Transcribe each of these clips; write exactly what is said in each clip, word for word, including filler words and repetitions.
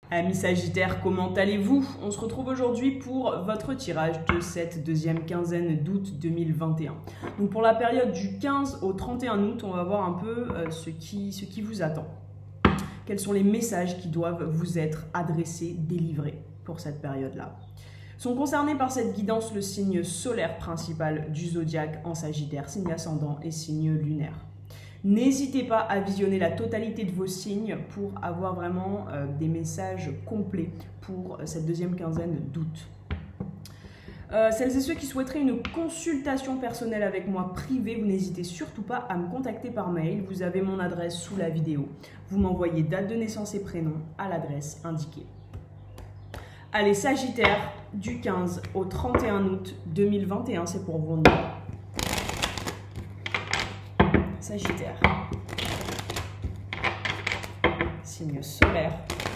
Amis Sagittaires, comment allez-vous? On se retrouve aujourd'hui pour votre tirage de cette deuxième quinzaine d'août deux mille vingt et un. Donc pour la période du quinze au trente et un août, on va voir un peu euh, ce, qui, ce qui vous attend. Quels sont les messages qui doivent vous être adressés, délivrés pour cette période-là? Sont concernés par cette guidance le signe solaire principal du zodiaque en Sagittaire, signe ascendant et signe lunaire. N'hésitez pas à visionner la totalité de vos signes pour avoir vraiment euh, des messages complets pour cette deuxième quinzaine d'août. Euh, celles et ceux qui souhaiteraient une consultation personnelle avec moi privée, vous n'hésitez surtout pas à me contacter par mail. Vous avez mon adresse sous la vidéo. Vous m'envoyez date de naissance et prénom à l'adresse indiquée. Allez, Sagittaire, du quinze au trente et un août deux mille vingt et un, c'est pour vous. Sagittaire, signe solaire,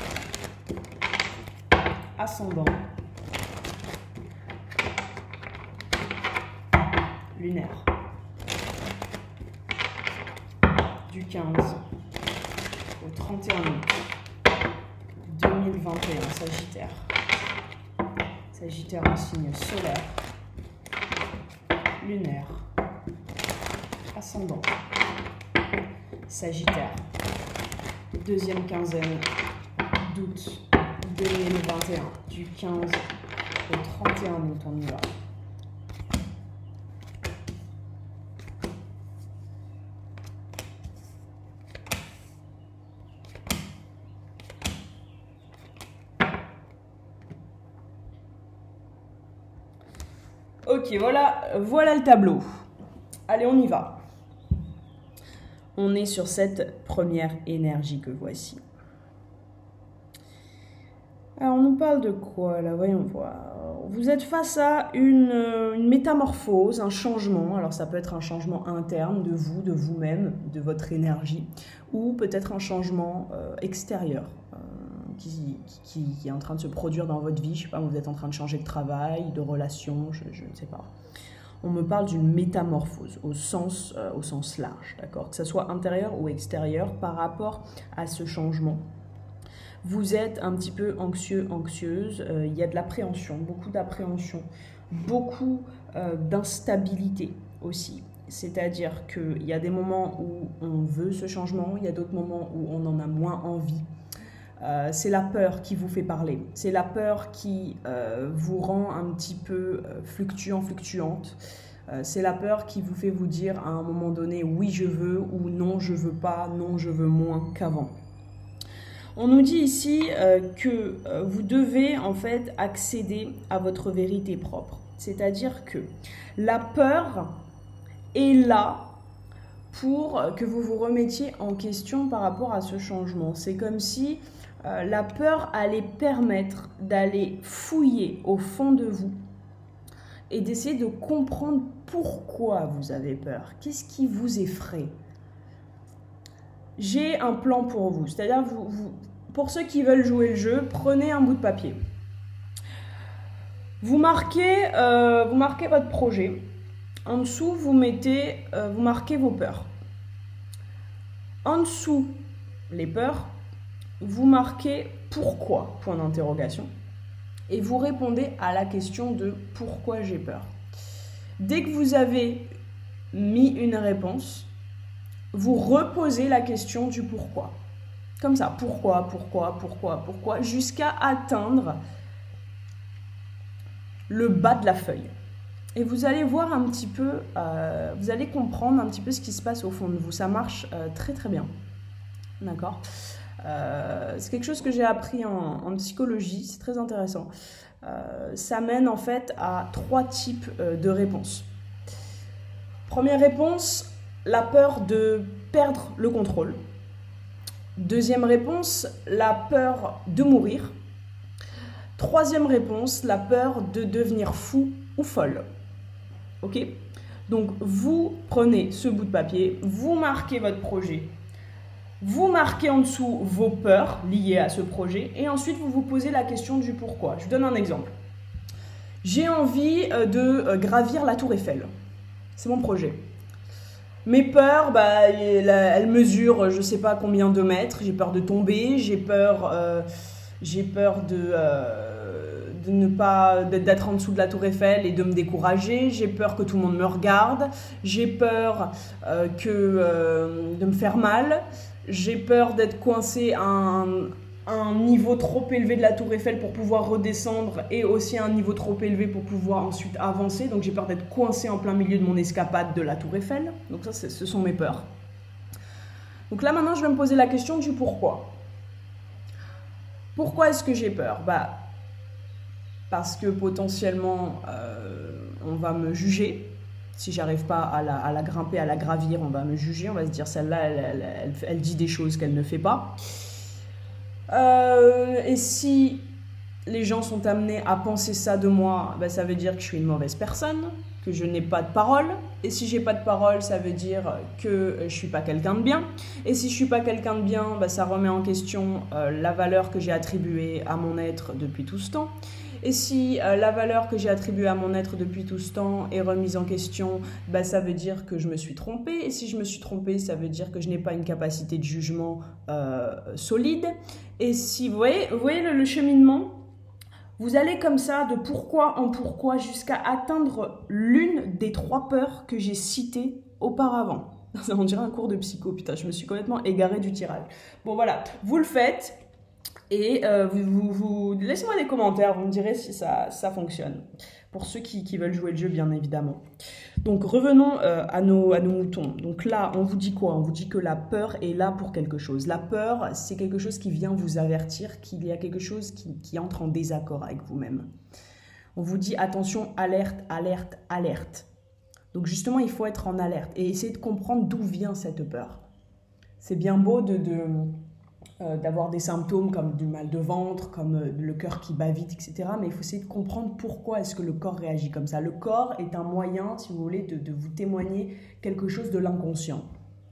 ascendant, lunaire, du quinze au trente et un août deux mille vingt et un, Sagittaire, Sagittaire en signe solaire, lunaire, ascendant, Sagittaire, deuxième quinzaine d'août deux mille vingt et un, du quinze au trente et un août, on y va. Ok, voilà, voilà le tableau. Allez, on y va. On est sur cette première énergie que voici. Alors, on nous parle de quoi, là? Voyons voir. Vous êtes face à une, une métamorphose, un changement. Alors, ça peut être un changement interne de vous, de vous-même, de votre énergie, ou peut-être un changement euh, extérieur euh, qui, qui, qui est en train de se produire dans votre vie. Je ne sais pas, vous êtes en train de changer de travail, de relation, je, je ne sais pas. On me parle d'une métamorphose au sens, euh, au sens large, d'accord? Que ce soit intérieur ou extérieur par rapport à ce changement. Vous êtes un petit peu anxieux, anxieuse, euh, il y a de l'appréhension, beaucoup d'appréhension, beaucoup euh, d'instabilité aussi. C'est-à-dire qu'il y a des moments où on veut ce changement, il y a d'autres moments où on en a moins envie. Euh, c'est la peur qui vous fait parler, c'est la peur qui euh, vous rend un petit peu euh, fluctuant, fluctuante, euh, c'est la peur qui vous fait vous dire à un moment donné oui je veux ou non je veux pas, non je veux moins qu'avant. On nous dit ici euh, que euh, vous devez en fait accéder à votre vérité propre, c'est-à-dire que la peur est là pour que vous vous remettiez en question par rapport à ce changement. C'est comme si Euh, la peur allait permettre d'aller fouiller au fond de vous et d'essayer de comprendre pourquoi vous avez peur. Qu'est-ce qui vous effraie? J'ai un plan pour vous. C'est-à-dire, vous, vous, pour ceux qui veulent jouer le jeu, prenez un bout de papier. Vous marquez, euh, vous marquez votre projet. En dessous, vous, mettez, euh, vous marquez vos peurs. En dessous, les peurs, vous marquez pourquoi, point d'interrogation, et vous répondez à la question de pourquoi j'ai peur. Dès que vous avez mis une réponse, vous reposez la question du pourquoi. Comme ça, pourquoi, pourquoi, pourquoi, pourquoi, jusqu'à atteindre le bas de la feuille. Et vous allez voir un petit peu, euh, vous allez comprendre un petit peu ce qui se passe au fond de vous. Ça marche euh, très très bien. D'accord ? Euh, c'est quelque chose que j'ai appris en, en psychologie, c'est très intéressant. Euh, ça mène en fait à trois types euh, de réponses. Première réponse, la peur de perdre le contrôle. Deuxième réponse, la peur de mourir. Troisième réponse, la peur de devenir fou ou folle. Ok ? Donc vous prenez ce bout de papier, vous marquez votre projet. Vous marquez en dessous vos peurs liées à ce projet et ensuite vous vous posez la question du pourquoi. Je vous donne un exemple. J'ai envie de gravir la Tour Eiffel. C'est mon projet. Mes peurs, bah, elles mesurent je ne sais pas combien de mètres. J'ai peur de tomber, j'ai peur, euh, j'ai peur de, euh, de ne pas d'être en dessous de la tour Eiffel et de me décourager, j'ai peur que tout le monde me regarde, j'ai peur euh, que, euh, de me faire mal, j'ai peur d'être coincé à un, un niveau trop élevé de la tour Eiffel pour pouvoir redescendre et aussi à un niveau trop élevé pour pouvoir ensuite avancer. Donc j'ai peur d'être coincé en plein milieu de mon escapade de la tour Eiffel. Donc ça, ce sont mes peurs. Donc là maintenant, je vais me poser la question du pourquoi. Pourquoi est-ce que j'ai peur? Bah, parce que potentiellement, euh, on va me juger. Si j'arrive pas à la, à la grimper, à la gravir, on va me juger. On va se dire, celle-là, elle, elle, elle, elle dit des choses qu'elle ne fait pas. Euh, et si les gens sont amenés à penser ça de moi, ben ça veut dire que je suis une mauvaise personne, que je n'ai pas de parole. Et si j'ai pas de parole, ça veut dire que je suis pas quelqu'un de bien. Et si je suis pas quelqu'un de bien, ben ça remet en question euh, la valeur que j'ai attribuée à mon être depuis tout ce temps. Et si euh, la valeur que j'ai attribuée à mon être depuis tout ce temps est remise en question, bah, ça veut dire que je me suis trompée. Et si je me suis trompée, ça veut dire que je n'ai pas une capacité de jugement euh, solide. Et si, vous voyez, vous voyez le, le cheminement, vous allez comme ça de pourquoi en pourquoi jusqu'à atteindre l'une des trois peurs que j'ai citées auparavant. On dirait un cours de psycho, putain, je me suis complètement égarée du tirage. Bon voilà, vous le faites. Et euh, vous, vous, vous laissez-moi des commentaires, vous me direz si ça, ça fonctionne. Pour ceux qui, qui veulent jouer le jeu, bien évidemment. Donc revenons euh, à, nos, à nos moutons. Donc là, on vous dit quoi? On vous dit que la peur est là pour quelque chose. La peur, c'est quelque chose qui vient vous avertir qu'il y a quelque chose qui, qui entre en désaccord avec vous-même. On vous dit attention, alerte, alerte, alerte. Donc justement, il faut être en alerte et essayer de comprendre d'où vient cette peur. C'est bien beau de... de Euh, d'avoir des symptômes comme du mal de ventre, comme euh, le cœur qui bat vite, et cetera. Mais il faut essayer de comprendre pourquoi est-ce que le corps réagit comme ça. Le corps est un moyen, si vous voulez, de, de vous témoigner quelque chose de l'inconscient.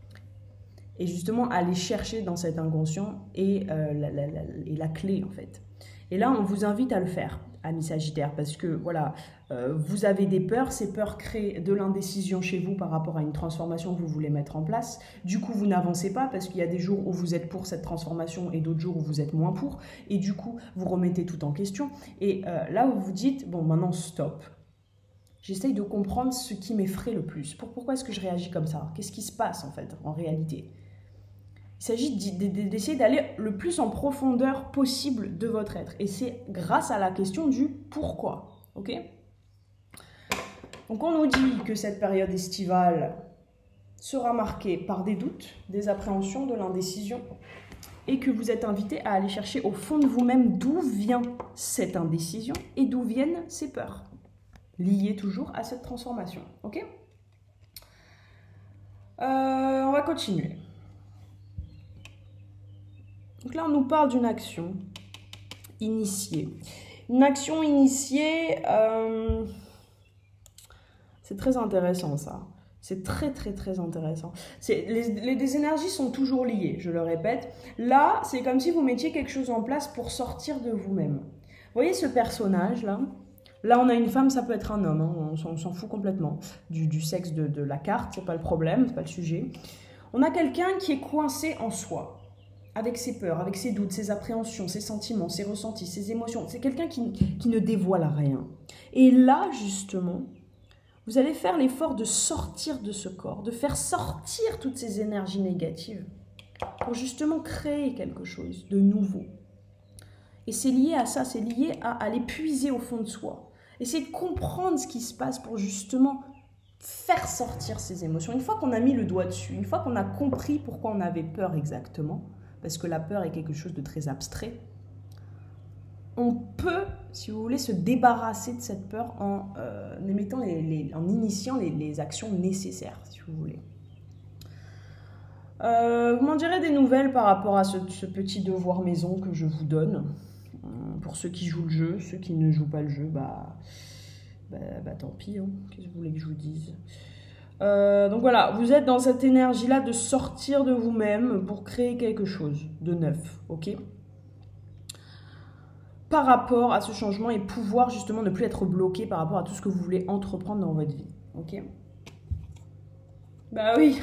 Et justement, aller chercher dans cet inconscient est, euh, la, la, la, est la clé, en fait. Et là, on vous invite à le faire, amis Sagittaires, parce que, voilà, euh, vous avez des peurs, ces peurs créent de l'indécision chez vous par rapport à une transformation que vous voulez mettre en place. Du coup, vous n'avancez pas parce qu'il y a des jours où vous êtes pour cette transformation et d'autres jours où vous êtes moins pour. Et du coup, vous remettez tout en question. Et euh, là, vous vous dites, bon, maintenant, stop. J'essaye de comprendre ce qui m'effraie le plus. Pourquoi est-ce que je réagis comme ça? Qu'est-ce qui se passe, en fait, en réalité? Il s'agit d'essayer d'aller le plus en profondeur possible de votre être. Et c'est grâce à la question du pourquoi. Ok? Donc on nous dit que cette période estivale sera marquée par des doutes, des appréhensions, de l'indécision, et que vous êtes invité à aller chercher au fond de vous-même d'où vient cette indécision et d'où viennent ces peurs, liées toujours à cette transformation. Ok? euh, On va continuer. Donc là, on nous parle d'une action initiée. Une action initiée, euh, c'est très intéressant ça. C'est très très très intéressant. Les, les, les énergies sont toujours liées, je le répète. Là, c'est comme si vous mettiez quelque chose en place pour sortir de vous-même. Vous voyez ce personnage-là? Là, on a une femme, ça peut être un homme. Hein, on, on s'en fout complètement du, du sexe de, de la carte, c'est pas le problème, c'est pas le sujet. On a quelqu'un qui est coincé en soi, avec ses peurs, avec ses doutes, ses appréhensions, ses sentiments, ses ressentis, ses émotions. C'est quelqu'un qui, qui ne dévoile rien. Et là, justement, vous allez faire l'effort de sortir de ce corps, de faire sortir toutes ces énergies négatives pour justement créer quelque chose de nouveau. Et c'est lié à ça, c'est lié à aller puiser au fond de soi. Essayer de comprendre ce qui se passe pour justement faire sortir ces émotions. Une fois qu'on a mis le doigt dessus, une fois qu'on a compris pourquoi on avait peur exactement, parce que la peur est quelque chose de très abstrait, on peut, si vous voulez, se débarrasser de cette peur en, euh, émettant les, les, en initiant les, les actions nécessaires, si vous voulez. Euh, vous m'en direz des nouvelles par rapport à ce, ce petit devoir maison que je vous donne. Pour ceux qui jouent le jeu, ceux qui ne jouent pas le jeu, bah, bah, bah tant pis, hein. Qu'est-ce que vous voulez que je vous dise ? Euh, donc voilà, vous êtes dans cette énergie-là de sortir de vous-même pour créer quelque chose de neuf, ok ? Par rapport à ce changement et pouvoir justement ne plus être bloqué par rapport à tout ce que vous voulez entreprendre dans votre vie, ok ? Bah oui,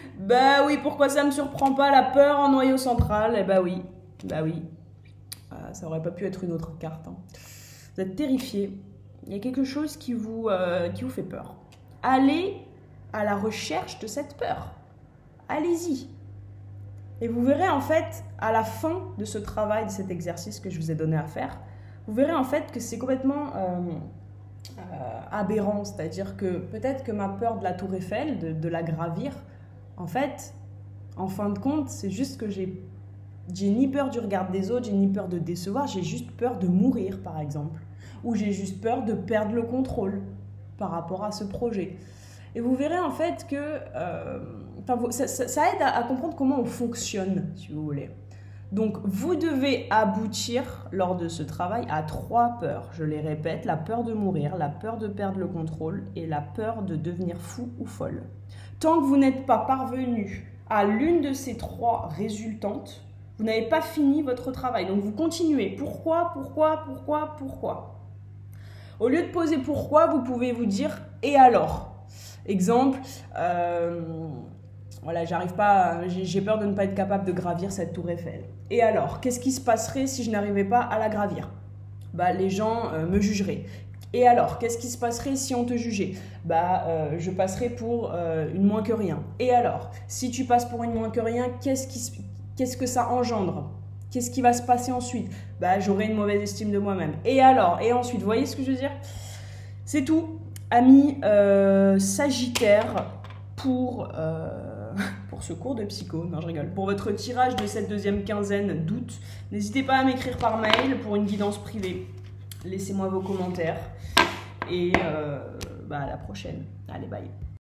bah oui, pourquoi ça ne me surprend pas la peur en noyau central ? Eh bah oui, bah oui. Euh, ça, ça aurait pas pu être une autre carte. Hein. Vous êtes terrifié. Il y a quelque chose qui vous, euh, qui vous fait peur. Allez à la recherche de cette peur. Allez-y. Et vous verrez en fait, à la fin de ce travail, de cet exercice que je vous ai donné à faire, vous verrez en fait que c'est complètement euh, euh, aberrant. C'est-à-dire que peut-être que ma peur de la tour Eiffel, de, de la gravir, en fait, en fin de compte, c'est juste que j'ai, j'ai ni peur du regard des autres, j'ai ni peur de décevoir, j'ai juste peur de mourir par exemple. Ou j'ai juste peur de perdre le contrôle par rapport à ce projet. Et vous verrez en fait que euh, enfin, ça, ça, ça aide à, à comprendre comment on fonctionne, si vous voulez. Donc, vous devez aboutir lors de ce travail à trois peurs. Je les répète, la peur de mourir, la peur de perdre le contrôle et la peur de devenir fou ou folle. Tant que vous n'êtes pas parvenu à l'une de ces trois résultantes, vous n'avez pas fini votre travail. Donc, vous continuez. Pourquoi, pourquoi, pourquoi, pourquoi ? Au lieu de poser pourquoi, vous pouvez vous dire « et alors ?» Exemple, euh, voilà, j'arrive pas, j'ai peur de ne pas être capable de gravir cette tour Eiffel. Et alors, qu'est-ce qui se passerait si je n'arrivais pas à la gravir ? Bah, les gens euh, me jugeraient. Et alors, qu'est-ce qui se passerait si on te jugeait ? Bah, euh, je passerais pour euh, une moins que rien. Et alors, si tu passes pour une moins que rien, qu'est-ce qui, qu'est-ce que ça engendre ? Qu'est-ce qui va se passer ensuite ? Bah, j'aurai une mauvaise estime de moi-même. Et alors ? Et ensuite, vous voyez ce que je veux dire ? C'est tout. Amis euh, Sagittaire, pour, euh, pour ce cours de psycho, non je rigole, pour votre tirage de cette deuxième quinzaine d'août, n'hésitez pas à m'écrire par mail pour une guidance privée. Laissez-moi vos commentaires et euh, bah, à la prochaine. Allez, bye.